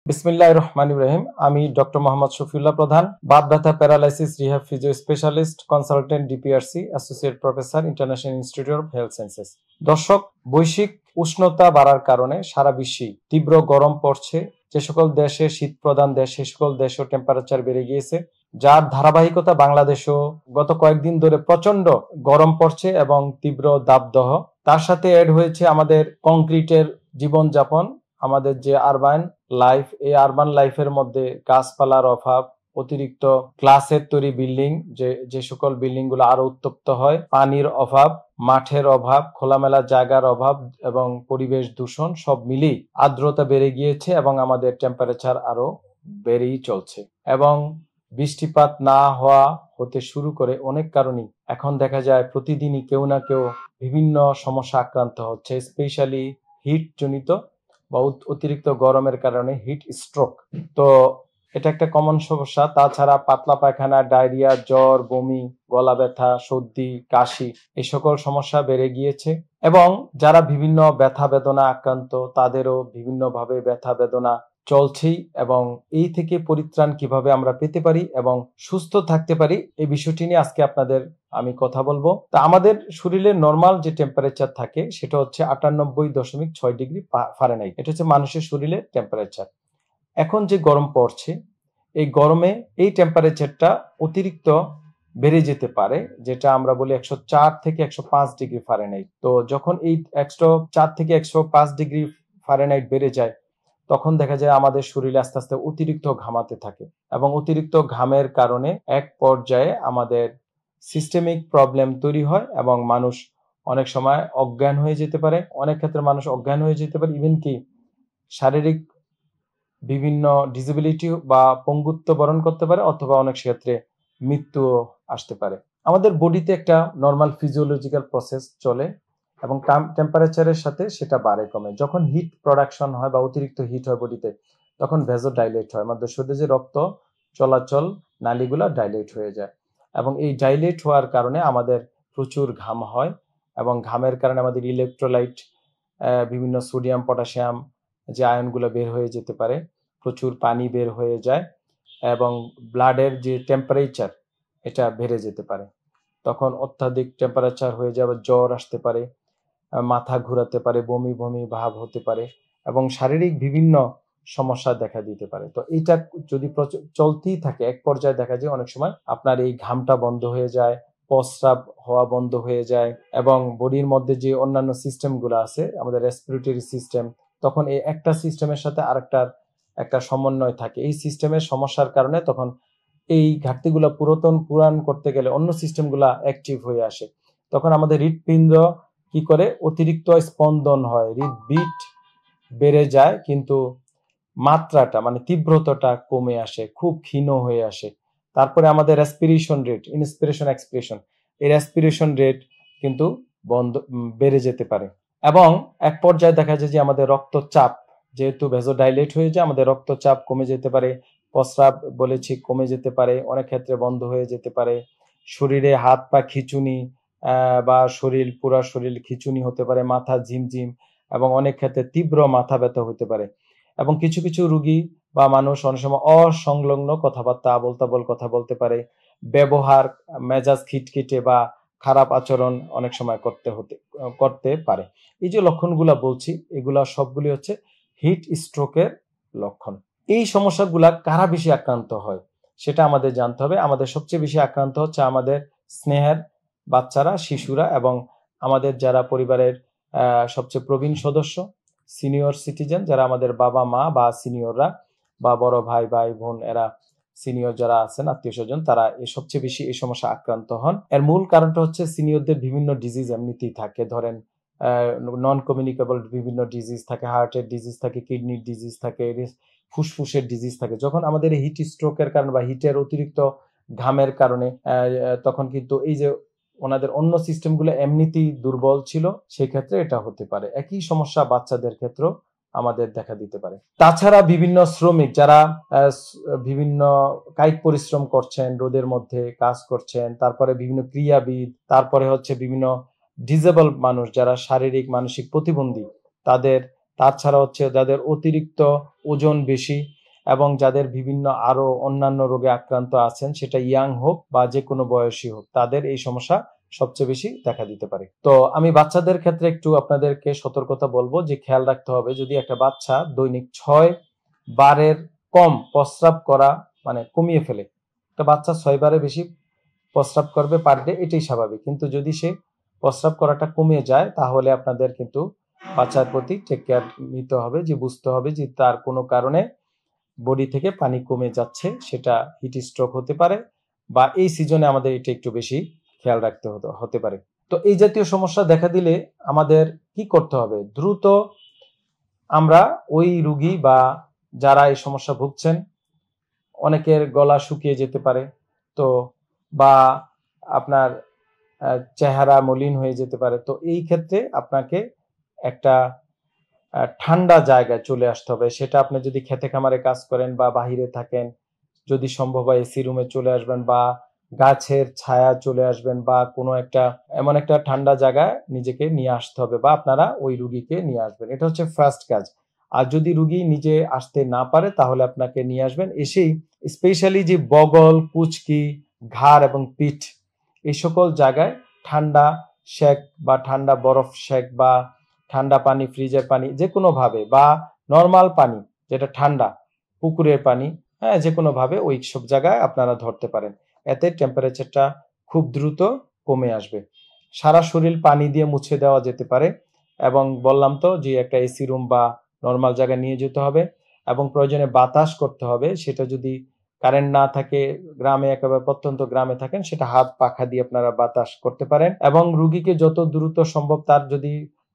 বিসমিল্লাহির রহমানির রহিম। আমি ডক্টর মোহাম্মদ শফিউল্লাহ প্রধান, বাত ব্যথা, paralysis rehab physio specialist, consultant, DPRC, associate professor, international institute of health sciences. দর্শক, বৈশ্বিক উষ্ণতা বাড়ার কারণে সারা বিশ্বে তীব্র গরম পড়ছে। যে সকল দেশে শীত প্রধান দেশ, সে সকল দেশেও টেম্পারেচার বেড়ে গিয়েছে, যার ধারাবাহিকতা বাংলাদেশেও গত কয়েকদিন ধরে প্রচন্ড গরম পড়ছে এবং তীব্র দাবদাহ। তার সাথে অ্যাড হয়েছে আমাদের কংক্রিটের জীবনযাপন, আমাদের যে আরবান লাইফ, এই আরবান লাইফের মধ্যে গাছপালার অভাব, অতিরিক্ত গ্লাসের তৈরি বিল্ডিং, যে সকল বিল্ডিং গুলো আরো উত্তপ্ত হয়, পানির অভাব, মাঠের অভাব, খোলামেলা জায়গার অভাব এবং পরিবেশ দূষণ সব মিলিয়ে আর্দ্রতা বেড়ে গিয়েছে এবং আমাদের টেম্পারেচার আরো বেড়েই চলছে। এবং বৃষ্টিপাত না হওয়া হতে শুরু করে অনেক কারণেই এখন দেখা যায় প্রতিদিনই কেউ না কেউ বিভিন্ন সমস্যা আক্রান্ত হচ্ছে, স্পেশালি হিট জনিত বা অতিরিক্ত গরমের কারণে হিট স্ট্রোক। তো এটা একটা কমন সমস্যা। তাছাড়া পাতলা পায়খানা, ডায়রিয়া, জ্বর, বমি, গলা ব্যথা, সর্দি, কাশি, এই সকল সমস্যা বেড়ে গিয়েছে। এবং যারা বিভিন্ন ব্যথা বেদনা আক্রান্ত, তাদেরও বিভিন্নভাবে ব্যথা বেদনা চলছেই। এবং এই থেকে পরিত্রাণ কিভাবে আমরা পেতে পারি এবং সুস্থ থাকতে পারি, এই বিষয়টি নিয়ে আজকে আপনাদের আমি কথা বলবো। তা আমাদের শরীরের নর্মাল যে টেম্পারেচার থাকে সেটা হচ্ছে 98.6 ডিগ্রি ফারেনহাইট। এটা হচ্ছে মানুষের শরীরের টেম্পারেচার। এখন যে গরম পড়ছে, এই গরমে এই টেম্পারেচারটা অতিরিক্ত বেড়ে যেতে পারে, যেটা আমরা বলি 104 থেকে 105 ডিগ্রি ফারেনহাইট। তো যখন এই 104 থেকে 105 ডিগ্রি ফারেনহাইট বেড়ে যায়, তখন দেখা যায় আমাদের শরীরে আস্তে আস্তে অতিরিক্ত ঘামাতে থাকে এবং অতিরিক্ত ঘামের কারণে এক পর্যায়ে আমাদের সিস্টেমিক প্রবলেম তৈরি হয় এবং মানুষ অনেক সময় অজ্ঞান হয়ে যেতে পারে। অনেক ক্ষেত্রে মানুষ অজ্ঞান হয়ে যেতে পারে, ইভেন কি শারীরিক বিভিন্ন ডিসেবিলিটি বা পঙ্গুত্ব বরণ করতে পারে, অথবা অনেক ক্ষেত্রে মৃত্যু আসতে পারে। আমাদের বডিতে একটা নর্মাল ফিজিওলজিক্যাল প্রসেস চলে এবং টেম্পারেচারের সাথে সেটা বাড়ে কমে। যখন হিট প্রোডাকশন হয় বা অতিরিক্ত হিট হয় বডিতে, তখন ভেজো ডাইলেট হয়, আমাদের শরীরে যে রক্ত চলাচল নালীগুলো ডাইলেট হয়ে যায় এবং এই ডাইলেট হওয়ার কারণে আমাদের প্রচুর ঘাম হয় এবং ঘামের কারণে আমাদের ইলেকট্রোলাইট, বিভিন্ন সোডিয়াম, পটাশিয়াম যে আয়নগুলো বের হয়ে যেতে পারে, প্রচুর পানি বের হয়ে যায় এবং ব্লাডের যে টেম্পারেচার এটা বেড়ে যেতে পারে। তখন অত্যাধিক টেম্পারেচার হয়ে যাবে, জ্বর আসতে পারে, মাথা ঘুরাতে পারে, বমি বমি ভাব হতে পারে এবং শারীরিক বিভিন্ন সমস্যা দেখা দিতে পারে। তো এটা যদি চলতেই থাকে, এক পর্যায়ে দেখা যায় অনেক সময় আপনার এই ঘামটা বন্ধ হয়ে যায়, প্রস্রাব হওয়া বন্ধ হয়ে যায় এবং বডির মধ্যে যে অন্যান্য সিস্টেমগুলো আছে, আমাদের রেসপিরেটরি সিস্টেম, তখন এই একটা সিস্টেমের সাথে আরেকটার একটা সমন্বয় থাকে। এই সিস্টেমের সমস্যার কারণে তখন এই ঘাটতিগুলো পূরণ করতে গেলে অন্য সিস্টেমগুলা অ্যাক্টিভ হয়ে আসে। তখন আমাদের হৃৎপিণ্ড কি করে, অতিরিক্ত স্পন্দন হয়, হৃদবিট বেড়ে যায়, কিন্তু মাত্রাটা মানে তীব্রতাটা কমে আসে, খুব ক্ষীণ হয়ে আসে। তারপরে আমাদের রেসপিরেশন রেট, ইন্সপিরেশন এক্সপিরেশন, এই রেসপিরেশন রেট কিন্তু বেড়ে যেতে পারে এবং এক পর্যায়ে দেখা যায় যে আমাদের রক্তচাপ, যেহেতু ভেজোডাইলেট হয়ে যায়, আমাদের রক্তচাপ কমে যেতে পারে, প্রস্রাব বলেছি কমে যেতে পারে, অনেক ক্ষেত্রে বন্ধ হয়ে যেতে পারে, শরীরে হাত পা খিঁচুনি বা পুরা শরীর খিঁচুনি হতে পারে, মাথা ঝিমঝিম এবং অনেক ক্ষেত্রে তীব্র মাথা ব্যথা হতে পারে। এবং কিছু কিছু রোগী বা মানুষ অনেক সময় অসংলগ্ন কথাবার্তা, আবোল তাবোল কথা বলতে পারে, ব্যবহার মেজাজ খিটখিটে বা খারাপ আচরণ অনেক সময় করতে পারে। এই যে লক্ষণগুলা বলছি, এগুলা সবগুলি হচ্ছে হিট স্ট্রোকের লক্ষণ। এই সমস্যাগুলা কারা বেশি আক্রান্ত হয় সেটা আমাদের জানতে হবে। আমাদের সবচেয়ে বেশি আক্রান্ত হচ্ছে আমাদের স্নেহের বাচ্চারা, শিশুরা এবং আমাদের যারা পরিবারের সবচেয়ে প্রবীণ সদস্য, সিনিয়র সিটিজেন, যারা আমাদের বাবা মা বা সিনিয়ররা বা বড় ভাই বোন, এরা সিনিয়র যারা আছেন আত্মীয় স্বজন, তারা সবচেয়ে বেশি এই সমস্যা আক্রান্ত হন। এর মূল কারণটা হচ্ছে সিনিয়রদের বিভিন্ন ডিজিজ এমনিতেই থাকে। ধরেন নন কমিউনিকেবল বিভিন্ন ডিজিজ থাকে, হার্টের ডিজিজ থাকে, কিডনির ডিজিজ থাকে, ফুসফুসের ডিজিজ থাকে। যখন আমাদের হিট স্ট্রোকের কারণে বা হিটের অতিরিক্ত ঘামের কারণে তখন কিন্তু এই যে ওনাদের অন্য সিস্টেমগুলো এমনিতেই দুর্বল ছিল, সেই ক্ষেত্রে এটা হতে পারে। একই সমস্যা বাচ্চাদের ক্ষেত্রেও আমাদের দেখা দিতে পারে। তাছাড়া বিভিন্ন শ্রমিক যারা বিভিন্ন কায়িক পরিশ্রম করছেন, রোদের মধ্যে কাজ করছেন, তারপরে বিভিন্ন ক্রীড়াবিদ, তারপরে হচ্ছে বিভিন্ন ডিসেবল মানুষ যারা শারীরিক মানসিক প্রতিবন্ধী, তাছাড়া হচ্ছে যাদের অতিরিক্ত ওজন বেশি, এবং যাদের বিভিন্ন আরো অন্যান্য রোগে আক্রান্ত আছেন, সেটা ইয়াং হোক বা যে কোনো বয়সী হোক, তাদের এই সমস্যা সবচেয়ে বেশি দেখা দিতে পারে। তো আমি বাচ্চাদের ক্ষেত্রে একটু আপনাদেরকে সতর্কতা বলবো যে খেয়াল রাখতে হবে, যদি একটা বাচ্চা দৈনিক 6 বারের কম প্রস্রাব করা মানে কমিয়ে ফেলে, একটা বাচ্চা 6 বারের বেশি প্রস্রাব করবে পার ডে, এটাই স্বাভাবিক। কিন্তু যদি সে প্রস্রাব করাটা কমে যায়, তাহলে আপনাদের কিন্তু বাচ্চার প্রতি টেক কেয়ার নিতে হবে, যে বুঝতে হবে যে তার কোনো কারণে বডি থেকে পানি কমে যাচ্ছে, সেটা হিট স্ট্রোক হতে পারে, বা এই সিজনে আমাদের এটা একটু বেশি খেয়াল রাখতে হতে পারে। তো এই জাতীয় সমস্যা দেখা দিলে আমাদের কি করতে হবে? দ্রুত আমরা ওই রুগী বা যারা এই সমস্যা ভুগছেন, অনেকের গলা শুকিয়ে যেতে পারে, তো বা আপনার চেহারা মলিন হয়ে যেতে পারে, তো এই ক্ষেত্রে আপনাকে একটা ঠান্ডা জায়গায় চলে আসতে হবে। সেটা আপনি যদি খেতে খামারে কাজ করেন বা বাহিরে থাকেন, যদি সম্ভব হয় এসি রুমে চলে আসবেন, বা গাছের ছায়া চলে আসবেন, বা কোনো একটা এমন একটা ঠান্ডা জায়গায় নিজেকে নিয়ে আসতে হবে, বা আপনারা ওই রুগীকে নিয়ে আসবেন। এটা হচ্ছে ফার্স্ট কাজ। আর যদি রুগী নিজে আসতে না পারে, তাহলে আপনাকে নিয়ে আসবেন। এসেই স্পেশালি যে বগল, কুচকি, ঘাড় এবং পিঠ, এই সকল জায়গায় ঠান্ডা শেক বা ঠান্ডা বরফ শেক বা ঠান্ডা পানি, ফ্রিজের পানি, যে কোনো ভাবে, বা নর্মাল পানি যেটা ঠান্ডা, পুকুরের পানি, হ্যাঁ, যে কোনো ভাবে ওই সব জায়গায় আপনারা ধরতে পারেন। এতে টেম্পারেচারটা খুব দ্রুত কমে আসবে। সারা শরীর পানি দিয়ে মুছে দেওয়া যেতে পারে, এবং বললাম তো যে একটা এসি রুম বা নর্মাল জায়গায় নিয়ে যেতে হবে, এবং প্রয়োজনে বাতাস করতে হবে। সেটা যদি কারেন্ট না থাকে, গ্রামে একেবারে প্রত্যন্ত গ্রামে থাকেন, সেটা হাত পাখা দিয়ে আপনারা বাতাস করতে পারেন। এবং রুগীকে যত দ্রুত সম্ভব, তার যদি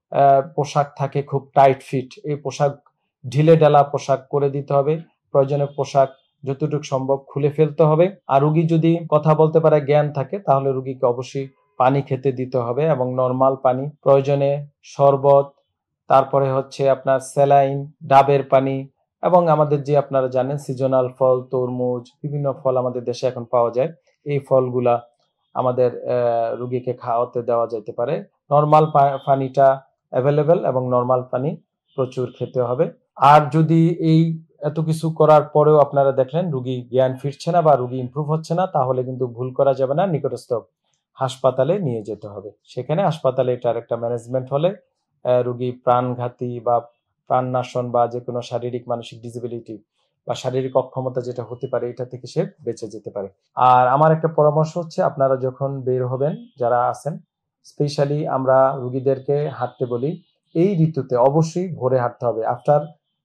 পোশাক থাকে খুব টাইট ফিট, এই পোশাক ঢিলে ঢালা পোশাক করে দিতে হবে। প্রয়োজনে পোশাক যতটুকু সম্ভব খুলে ফেলতে হবে। আর রুগী যদি কথা বলতে পারে, জ্ঞান থাকে, তাহলে রুগীকে অবশ্যই পানি খেতে দিতে হবে, এবং নর্মাল পানি, প্রয়োজনে শরবত, তারপরে হচ্ছে আপনার স্যালাইন, ডাবের পানি, এবং আমাদের যে আপনারা জানেন সিজনাল ফল, তরমুজ, বিভিন্ন ফল আমাদের দেশে এখন পাওয়া যায়, এই ফলগুলা আমাদের রুগীকে খাওয়াতে দেওয়া যেতে পারে। নর্মাল পানিটা অ্যাভেলেবেল, এবং নর্মাল পানি প্রচুর খেতে হবে। আর যদি এই এত কিছু করার পরেও আপনারা দেখলেন রুগী জ্ঞান ফিরছে না বা রুগী ইমপ্রুভ হচ্ছে না, তাহলে কিন্তু ভুল করা যাবে না, নিকটস্থ হাসপাতালে নিয়ে যেতে হবে। সেখানে হাসপাতালে এটার একটা ম্যানেজমেন্ট হলে রুগী প্রাণঘাতী বা প্রাণনাশন বা যে কোনো শারীরিক মানসিক ডিসেবিলিটি বা শারীরিক অক্ষমতা যেটা হতে পারে, এটা থেকে সে বেঁচে যেতে পারে। আর আমার একটা পরামর্শ হচ্ছে, আপনারা যখন বের হবেন, যারা আছেন, স্পেশালি আমরা রুগীদেরকে হাঁটতে বলি, এই ঋতুতে অবশ্যই ভোরে হাঁটতে হবে। আফটার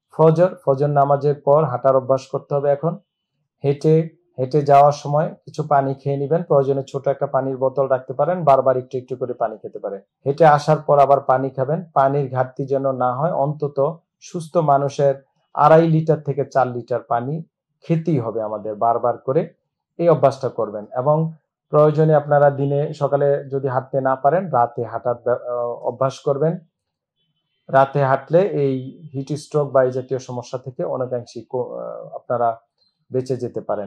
ফজর নামাজের পর হাঁটার অভ্যাস করতে হবে। এখন হেঁটে হেঁটে যাওয়ার সময় কিছু পানি খেয়ে নেবেন, প্রয়োজনে ছোট একটা পানির বোতল রাখতে পারেন, বারবার একটু একটু করে পানি খেতে পারেন। হেঁটে আসার পর আবার পানি খাবেন। পানির ঘাটতি যেন না হয়, অন্তত সুস্থ মানুষের 2.5 লিটার থেকে 4 লিটার পানি খেতেই হবে আমাদের, বারবার করে এই অভ্যাসটা করবেন। এবং প্রয়োজনে আপনারা দিনে সকালে যদি হাঁটতে না পারেন, রাতে হাঁটার অভ্যাস করবেন। রাতে হাঁটলে এই হিট স্ট্রোক বা এই জাতীয় সমস্যা থেকে অনেকাংশেই আপনারা বেঁচে যেতে পারেন।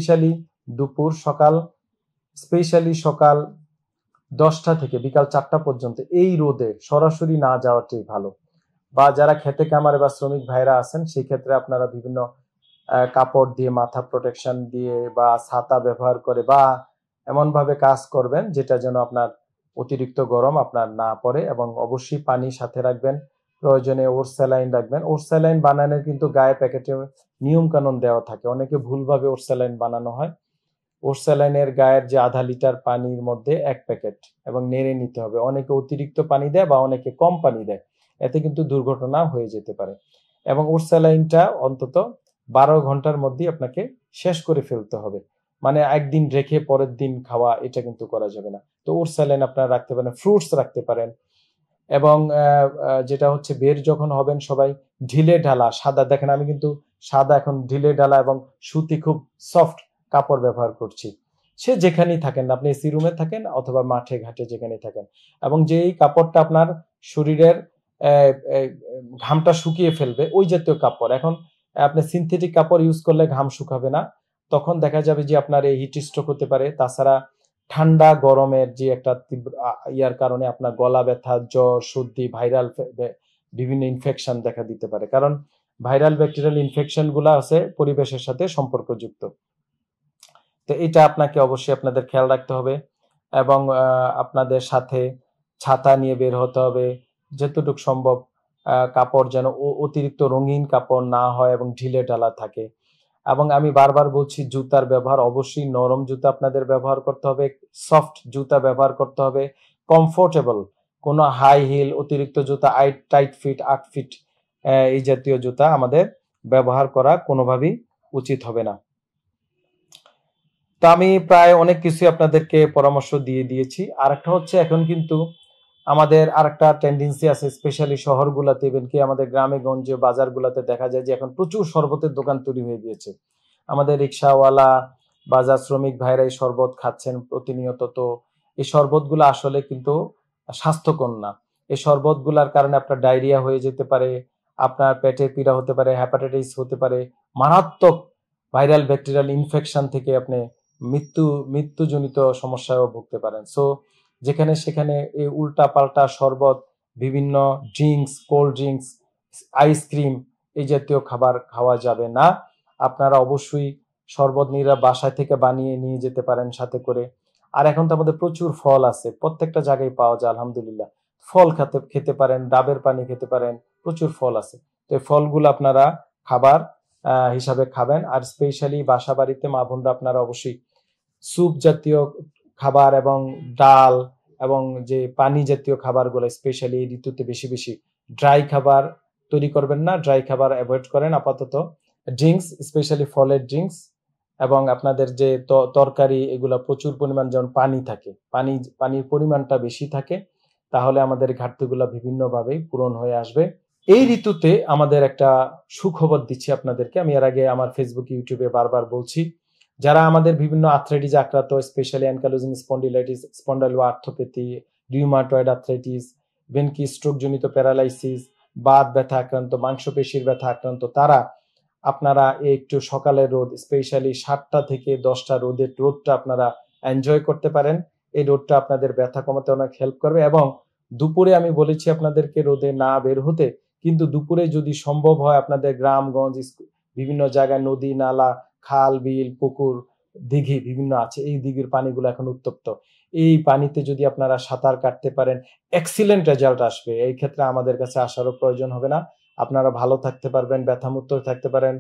স্পেশালি সকাল 10টা থেকে বিকাল 4টা পর্যন্ত এই রোদে সরাসরি না যাওয়াটাই ভালো। বা যারা খেতে খামারে বা শ্রমিক ভাইরা আছেন, সেই ক্ষেত্রে আপনারা বিভিন্ন কাপড় দিয়ে, মাথা প্রোটেকশন দিয়ে, বা ছাতা ব্যবহার করে, বা এমন ভাবে কাজ করবেন যেটা যেন আপনার অতিরিক্ত গরম আপনার না পড়ে। এবং অবশ্যই পানি সাথে রাখবেন, প্রয়োজনে ওর স্যালাইন রাখবেন। ওর স্যালাইন বানানোর কিন্তু গায়ে প্যাকেটে নিয়ম কানুন দেওয়া থাকে, অনেকে ভুলভাবে ওর স্যালাইন বানানো হয়। ওর স্যালাইনের গায়ের যে 1/2 লিটার পানির মধ্যে 1 প্যাকেট, এবং নেড়ে নিতে হবে। অনেকে অতিরিক্ত পানি দেয় বা অনেকে কম পানি দেয়, এতে কিন্তু দুর্ঘটনা হয়ে যেতে পারে। এবং ওর স্যালাইনটা অন্তত 12 ঘন্টার মধ্যে আপনাকে শেষ করে ফেলতে হবে, মানে একদিন রেখে পরের দিন খাওয়া, এটা কিন্তু করা যাবে না। তো ওর স্যালাইন আপনারা রাখতে পারেন, ফ্রুটস রাখতে পারেন। এবং যেটা হচ্ছে, বের যখন হবেন সবাই ঢিলে ঢালা সাদা, দেখেন আমি কিন্তু সাদা এখন ঢিলে ঢালা এবং সুতি খুব সফট কাপড় ব্যবহার করছি। সে যেখানেই থাকেন, আপনি এসি রুমে থাকেন অথবা মাঠে ঘাটে যেখানেই থাকেন, এবং যেই কাপড়টা আপনার শরীরের ঘামটা শুকিয়ে ফেলবে, ওই জাতীয় কাপড়। এখন আপনি সিনথেটিক কাপড় ইউজ করলে ঘাম শুকাবে না, তখন দেখা যাবে যে আপনার এই হিট স্ট্রোক হতে পারে। তাছাড়া ঠান্ডা গরমের যে একটা তীব্র ইয়ার কারণে আপনার গলা ব্যথা, জ্বর, সর্দি, ভাইরাল বিভিন্ন ইনফেকশন দেখা দিতে পারে। কারণ ভাইরাল ব্যাকটেরিয়াল ইনফেকশন গুলা আছে পরিবেশের সাথে সম্পর্কযুক্ত। তো এটা আপনাকে অবশ্যই আপনাদের খেয়াল রাখতে হবে এবং আপনাদের সাথে ছাতা নিয়ে বের হতে হবে, যতটুকু সম্ভব কাপড় যেন অতিরিক্ত রঙিন কাপড় না হয় এবং ঢিলে ঢালা থাকে। এবং আমি বারবার বলছি জুতার ব্যবহার অবশ্যই নরম জুতা আপনাদের ব্যবহার করতে হবে, সফট জুতা ব্যবহার করতে হবে, কমফোর্টেবল, কোনো হাই হিল অতিরিক্ত জুতা 8 ফিট 8 ফিট এই জাতীয় জুতা আমাদের ব্যবহার করা কোনোভাবেই উচিত হবে না। তো আমি প্রায় অনেক কিছু আপনাদেরকে পরামর্শ দিয়ে দিয়েছি। আরেকটা হচ্ছে এখন কিন্তু আমাদের আরেকটা টেন্ডেন্সি আছে, স্পেশালি শহরগুলোতে, ইভেন কি আমাদের গ্রামে গঞ্জে বাজারগুলোতে দেখা যায় যে এখন প্রচুর শরবতের দোকান তৈরি হয়ে গিয়েছে। আমাদের রিক্সাওয়ালা বাজার শ্রমিক ভাইরা এই শরবত খাচ্ছেন প্রতিনিয়ত। তো এই শরবতগুলো আসলে কিন্তু স্বাস্থ্যকর না। এই শরবতগুলোর কারণে আপনার ডায়রিয়া হয়ে যেতে পারে, আপনার পেটের পীড়া হতে পারে, হ্যাপাটাইটিস হতে পারে, মারাত্মক ভাইরাল ব্যাকটেরিয়াল ইনফেকশন থেকে আপনি মৃত্যুজনিত সমস্যায়ও ভুগতে পারেন। সো যেখানে সেখানে এই উল্টা পাল্টা শরবত, বিভিন্ন ড্রিঙ্কস, কোল্ড ড্রিঙ্কস, আইসক্রিম এই জাতীয় খাবার খাওয়া যাবে না। আপনারা অবশ্যই শরবত বাসায় থেকে বানিয়ে নিয়ে যেতে পারেন সাথে করে। আর এখন তো আমাদের প্রচুর ফল আছে, প্রত্যেকটা জায়গায় পাওয়া যায় আলহামদুলিল্লাহ। ফল খেতে পারেন, ডাবের পানি খেতে পারেন, প্রচুর ফল আছে। তো এই ফলগুলো আপনারা খাবার হিসাবে খাবেন। আর স্পেশালি বাসা বাড়িতে মা বোনরা আপনারা অবশ্যই স্যুপ জাতীয় খাবার এবং ডাল এবং যে পানি জাতীয় খাবারগুলো স্পেশালি এই ঋতুতে বেশি বেশি, ড্রাই খাবার তৈরি করবেন না, ড্রাই খাবার অ্যাভয়েড করেন আপাতত। ড্রিঙ্কস, স্পেশালি ফলের ড্রিঙ্কস এবং আপনাদের যে তরকারি এগুলা প্রচুর পরিমাণ যেমন পানি থাকে, পানির পরিমাণটা বেশি থাকে, তাহলে আমাদের ঘাটতিগুলো বিভিন্নভাবেই পূরণ হয়ে আসবে। এই ঋতুতে আমাদের একটা সুখবর দিচ্ছি আপনাদেরকে। আমি এর আগে আমার ফেসবুক, ইউটিউবে বারবার বলছি, যারা আমাদের বিভিন্ন আর্থ্রাইটিস আক্রান্ত, specially ankylosing spondylitis, spondyloarthropathy, rheumatoid arthritis, even কি স্ট্রোক জনিত প্যারালাইসিস, বাত ব্যথা আক্রান্ত, মাংসপেশির ব্যথা আক্রান্ত, তারা আপনারা একটু সকালের রোদ, স্পেশালি 7টা থেকে 10টা রোদটা আপনারা এনজয় করতে পারেন। এই রোদটা আপনাদের ব্যথা কমাতে অনেক হেল্প করবে। এবং দুপুরে আমি বলেছি আপনাদেরকে রোদে না বের হতে, কিন্তু দুপুরে যদি সম্ভব হয় আপনাদের গ্রামগঞ্জ, বিভিন্ন জায়গায় নদী নালা, খাল বিল পুকুর দিঘি বিভিন্ন আছে, এই দিঘির পানিগুলো এখন উত্তপ্ত, এই পানিতে যদি আপনারা সাঁতার কাটতে পারেন এক্সিলেন্ট রেজাল্ট আসবে। এই ক্ষেত্রে আমাদের কাছে আসারও প্রয়োজন হবে না, আপনারা ভালো থাকতে পারবেন, ব্যথামুক্ত থাকতে পারেন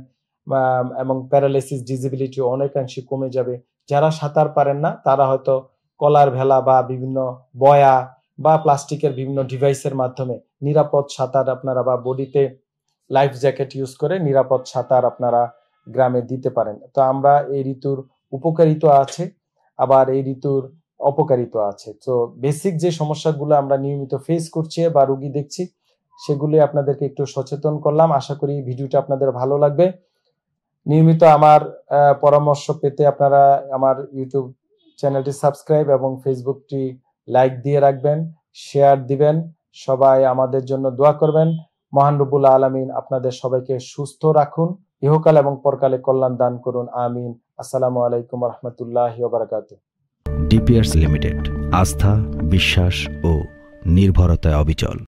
এবং প্যারালাইসিস ডিসেবিলিটি অনেকাংশে কমে যাবে। যারা সাঁতার পারেন না তারা হয়তো কলার ভেলা বা বিভিন্ন বয়া বা প্লাস্টিকের বিভিন্ন ডিভাইসের মাধ্যমে নিরাপদ সাঁতার আপনারা বা বডিতে লাইফ জ্যাকেট ইউজ করে নিরাপদ সাঁতার আপনারা গ্রামে দিতে পারেন। তো আমরা এই ঋতুর উপকারিতা আছে, আবার এই ঋতুর অপকারিতা আছে। তো বেসিক যে সমস্যাগুলো আমরা নিয়মিত ফেস করছি বা রোগী দেখছি, সেগুলি আপনাদেরকে একটু সচেতন করলাম। আশা করি ভিডিওটা আপনাদের ভালো লাগবে। নিয়মিত আমার পরামর্শ পেতে আপনারা আমার ইউটিউব চ্যানেলটি সাবস্ক্রাইব এবং ফেসবুকটি লাইক দিয়ে রাখবেন, শেয়ার দিবেন। সবাই আমাদের জন্য দোয়া করবেন। মহান রব্বুল আলামিন আপনাদের সবাইকে সুস্থ রাখুন, ইহকাল এবং পরকালে কল্যাণ দান করুন, আমিন। আসসালামু আলাইকুম ওয়া রাহমাতুল্লাহি ওয়া বারাকাতুহু। ডিপিআরসি লিমিটেড, আস্থা, বিশ্বাস ও নির্ভরতায় অবিচল।